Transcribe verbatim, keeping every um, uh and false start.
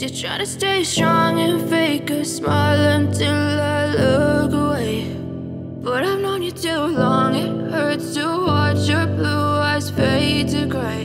You try to stay strong and fake a smile until I look away. But I've known you too long, it hurts to watch your blue eyes fade to gray.